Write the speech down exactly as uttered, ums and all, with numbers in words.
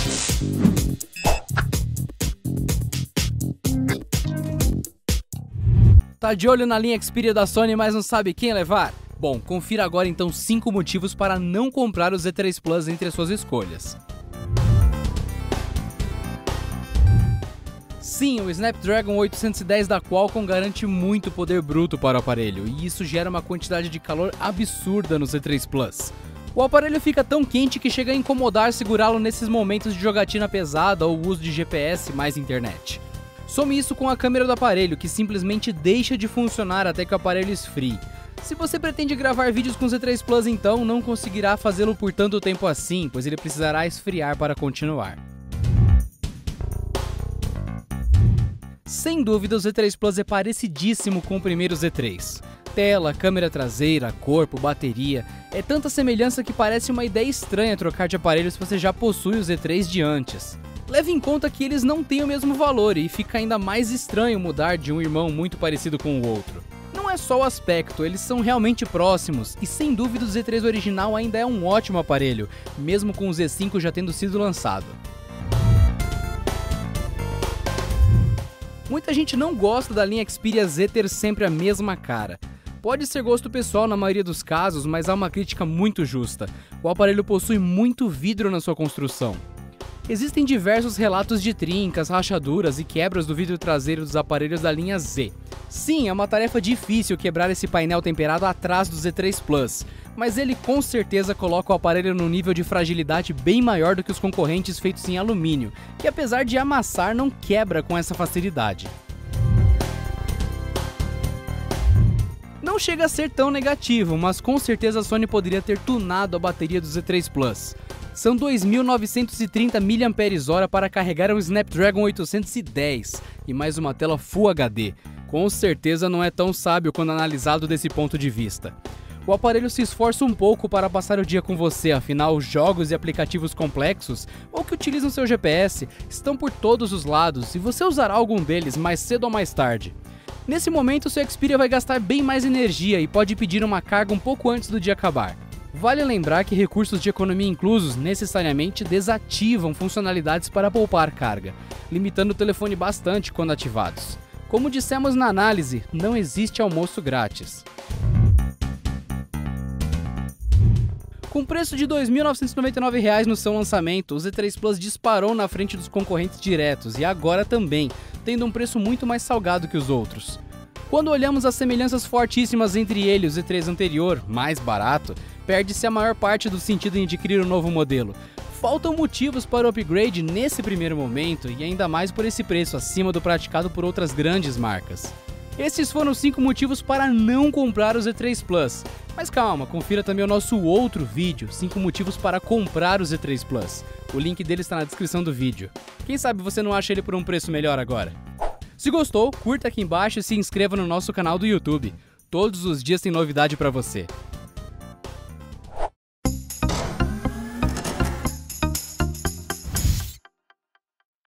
Tá de olho na linha Xperia da Sony, mas não sabe quem levar? Bom, confira agora então cinco motivos para não comprar o Z três Plus entre as suas escolhas. Sim, o Snapdragon oitocentos e dez da Qualcomm garante muito poder bruto para o aparelho, e isso gera uma quantidade de calor absurda no Z três Plus. O aparelho fica tão quente que chega a incomodar segurá-lo nesses momentos de jogatina pesada ou uso de G P S mais internet. Some isso com a câmera do aparelho, que simplesmente deixa de funcionar até que o aparelho esfrie. Se você pretende gravar vídeos com o Z três Plus, então não conseguirá fazê-lo por tanto tempo assim, pois ele precisará esfriar para continuar. Sem dúvida, o Z três Plus é parecidíssimo com o primeiro Z três. Tela, câmera traseira, corpo, bateria, é tanta semelhança que parece uma ideia estranha trocar de aparelho se você já possui o Z três de antes. Leve em conta que eles não têm o mesmo valor e fica ainda mais estranho mudar de um irmão muito parecido com o outro. Não é só o aspecto, eles são realmente próximos e sem dúvida o Z três original ainda é um ótimo aparelho, mesmo com o Z cinco já tendo sido lançado. Muita gente não gosta da linha Xperia Z ter sempre a mesma cara. Pode ser gosto pessoal na maioria dos casos, mas há uma crítica muito justa. O aparelho possui muito vidro na sua construção. Existem diversos relatos de trincas, rachaduras e quebras do vidro traseiro dos aparelhos da linha Z. Sim, é uma tarefa difícil quebrar esse painel temperado atrás do Z três Plus, mas ele com certeza coloca o aparelho num nível de fragilidade bem maior do que os concorrentes feitos em alumínio, que apesar de amassar não quebra com essa facilidade. Não chega a ser tão negativo, mas com certeza a Sony poderia ter tunado a bateria do Z três Plus. São dois mil novecentos e trinta miliampères-hora para carregar um Snapdragon oitocentos e dez e mais uma tela Full H D. Com certeza não é tão sábio quando analisado desse ponto de vista. O aparelho se esforça um pouco para passar o dia com você, afinal jogos e aplicativos complexos ou que utilizam seu G P S estão por todos os lados e você usará algum deles mais cedo ou mais tarde. Nesse momento, seu Xperia vai gastar bem mais energia e pode pedir uma carga um pouco antes do dia acabar. Vale lembrar que recursos de economia inclusos necessariamente desativam funcionalidades para poupar carga, limitando o telefone bastante quando ativados. Como dissemos na análise, não existe almoço grátis. Com preço de dois mil novecentos e noventa e nove reais no seu lançamento, o Z três Plus disparou na frente dos concorrentes diretos e agora também, tendo um preço muito mais salgado que os outros. Quando olhamos as semelhanças fortíssimas entre ele e o Z três anterior, mais barato, perde-se a maior parte do sentido em adquirir o novo modelo. Faltam motivos para o upgrade nesse primeiro momento e ainda mais por esse preço acima do praticado por outras grandes marcas. Esses foram os cinco motivos para não comprar o Z três Plus. Mas calma, confira também o nosso outro vídeo, cinco motivos para comprar o Z três Plus. O link dele está na descrição do vídeo. Quem sabe você não acha ele por um preço melhor agora? Se gostou, curta aqui embaixo e se inscreva no nosso canal do YouTube. Todos os dias tem novidade para você.